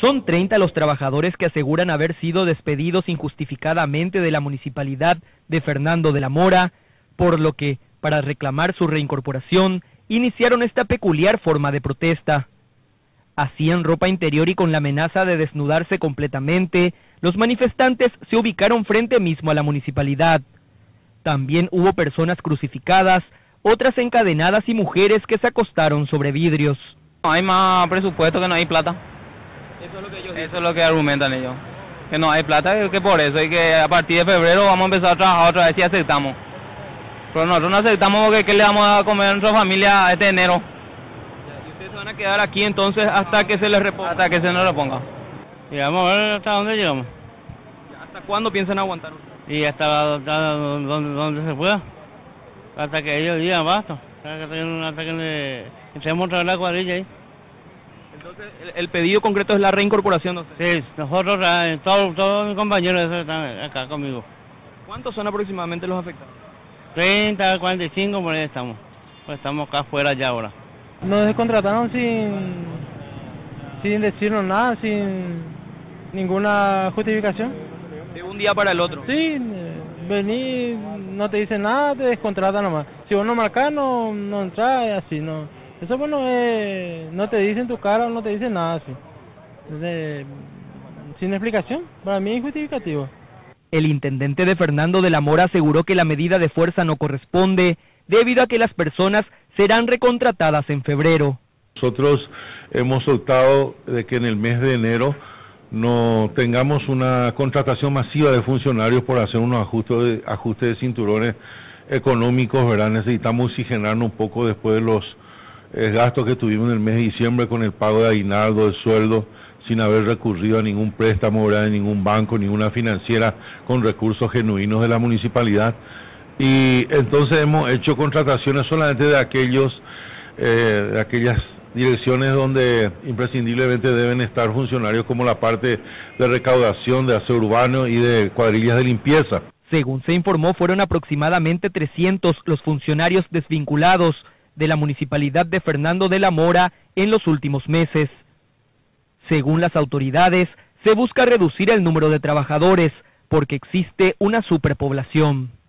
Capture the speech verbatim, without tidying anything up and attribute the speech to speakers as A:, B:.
A: Son treinta los trabajadores que aseguran haber sido despedidos injustificadamente de la municipalidad de Fernando de la Mora, por lo que, para reclamar su reincorporación, iniciaron esta peculiar forma de protesta. Así, en ropa interior y con la amenaza de desnudarse completamente, los manifestantes se ubicaron frente mismo a la municipalidad. También hubo personas crucificadas, otras encadenadas y mujeres que se acostaron sobre vidrios.
B: Hay más presupuesto, que no hay plata.
A: Eso es lo que ellos
B: Eso es lo que argumentan ellos. Que no hay plata, que por eso, y que a partir de febrero vamos a empezar a trabajar otra vez si aceptamos. Pero nosotros no aceptamos porque ¿qué le vamos a comer a nuestra familia este enero?
A: ¿Y ustedes van a quedar aquí entonces hasta que se les reponga?
B: Hasta que se nos reponga. Y vamos a ver hasta dónde llegamos.
A: ¿Hasta cuándo piensan aguantar?
B: Y hasta, hasta donde, donde se pueda. Hasta que ellos digan basta. Hasta que, hasta que le echemos otra vez la cuadrilla ahí.
A: Entonces, el, el pedido concreto es la reincorporación de ustedes.
B: Sí, nosotros, todos, todos mis compañeros están acá conmigo.
A: ¿Cuántos son aproximadamente los afectados?
B: treinta, cuarenta y cinco, por ahí estamos. Pues estamos acá afuera ya ahora.
C: Nos descontrataron sin, sin decirnos nada, sin ninguna justificación.
A: De un día para el otro.
C: Sí, vení, no te dicen nada, te descontratan nomás. Si vos no marcás, no, no entras, así, no. Eso bueno, eh, no te dicen tu cara, no te dicen nada, así. De, sin explicación, para mí es justificativo.
A: El intendente de Fernando de la Mora aseguró que la medida de fuerza no corresponde, debido a que las personas serán recontratadas en febrero.
D: Nosotros hemos optado de que en el mes de enero no tengamos una contratación masiva de funcionarios por hacer unos ajustes de, ajustes de cinturones económicos, ¿verdad? Necesitamos oxigenarnos un poco después de los eh, gastos que tuvimos en el mes de diciembre con el pago de aguinaldo, de sueldo, sin haber recurrido a ningún préstamo, ¿verdad? De ningún banco, ninguna financiera con recursos genuinos de la municipalidad. Y entonces hemos hecho contrataciones solamente de aquellos, eh, de aquellas direcciones donde imprescindiblemente deben estar funcionarios, como la parte de recaudación, de aseo urbano y de cuadrillas de limpieza.
A: Según se informó, fueron aproximadamente trescientos los funcionarios desvinculados de la municipalidad de Fernando de la Mora en los últimos meses. Según las autoridades, se busca reducir el número de trabajadores porque existe una superpoblación.